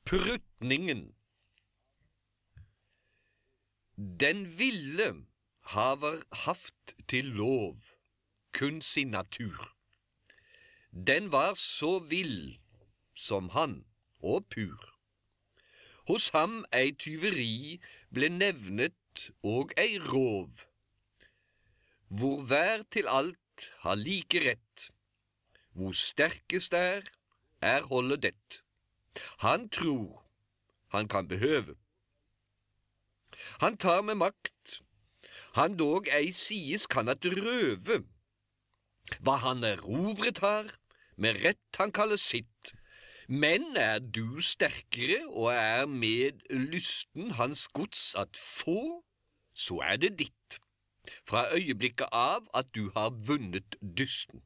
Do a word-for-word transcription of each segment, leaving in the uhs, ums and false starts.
Prutningen. Den ville haver haft til lov kun sin natur. Den var så vill som han og pur. Hos ham ei tyveri ble nevnet og ei rov, hvor hver til alt har like rett. Hvor sterkest er, er holdet det. Han tror han kan behøve. Han tar med makt, han dog ei sies kan at røve. Hva han erobret har, med rett han kaller sitt. Men er du sterkere og er med lysten hans gods at få, så er det ditt, fra øyeblikket av at du har vunnet dysten.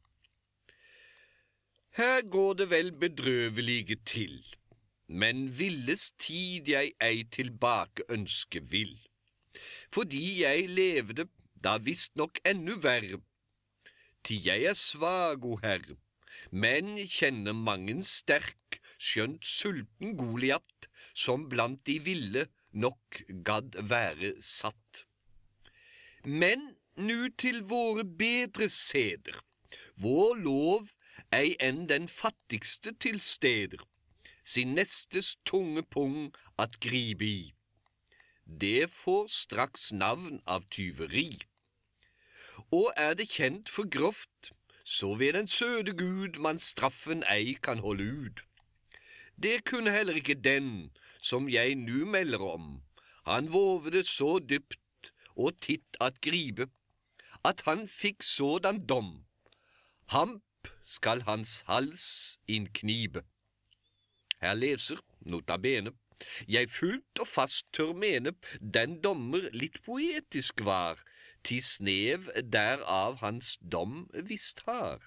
Her går det vel bedrøvelige til, men villes tid jeg ei tilbake ønske vil, fordi jeg levde da visst nok ennu verre. Til jeg er svag, o herre, men kjenner mangen sterk, skjønt sulten Goliat, som blant de ville nok gadd være satt. Men nu til våre bedre seder, vår lov ei enn den fattigste til steder, sin nestes tunge pung at gripe i. Det får straks navn av tyveri. Og er det kjent for grovt, så ved den søde Gud man straffen ei kan holde ut. Det kunne heller ikke den som jeg nu melder om. Han våvede så dypt og titt at gripe, at han fikk sådan dom. Hamp skal hans hals innknibe. Her leser, nota bene, jeg fullt og fast tør mene, den dommer litt poetisk var, til snev derav hans dom visst har.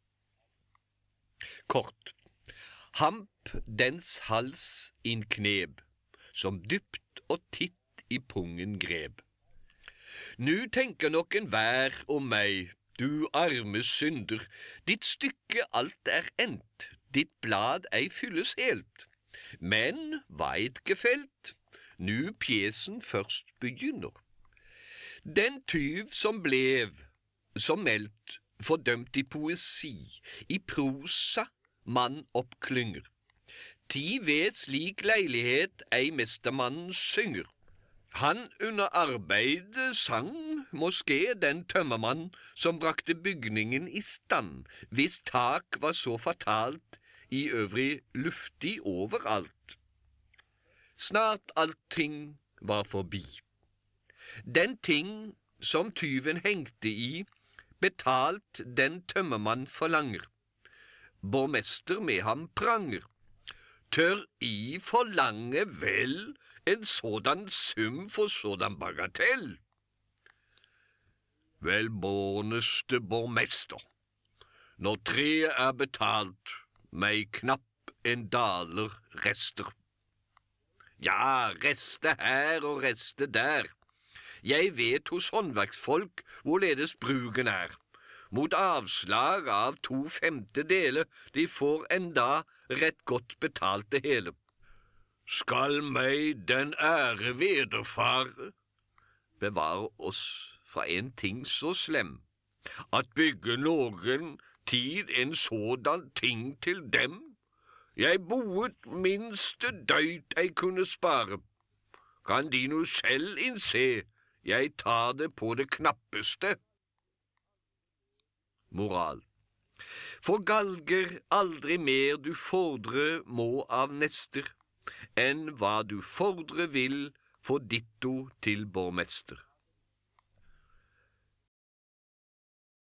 Kort, hamp dens hals innkneb, som dypt og titt i pungen greb. Nu tenker nok en hver om meg, du arme synder, ditt stykke alt er endt, ditt blad ei fylles helt. Men veit gefelt, nu pjesen først begynner. Den tyv som blev, som meldt, fordømt i poesi, i prosa mann oppklynger. Ti ved slik leilighet ei mestermannen synger. Han under arbeidet sang moské den tømmermann som brakte bygningen i stand, hvis tak var så fatalt, i øvrig luftig overalt. Snart allting var forbi. Den ting som tyven hengte i, betalt den tømmermann forlanger. Borgmester med ham pranger. Tør I forlange vel en sådan sum for sådan bagatell? Velborneste borgmester, når treet er betalt, meg knapp en daler rester. Ja, reste her og reste der. Jeg vet hos håndverksfolk hvorledes bruken er. Mot avslag av to femtedele, de får enda rett godt betalt det hele. Skal meg den ære vederfare, bevare oss fra en ting så slem, at bygge noen tid en sådan ting til dem? Jeg boet minste døyt jeg kunne spare. Kan de nu selv innse, jeg tar det på det knappeste. Moral. For galger aldri mer du fordre må av nester, enn hva du fordre vil for ditto til borgmester.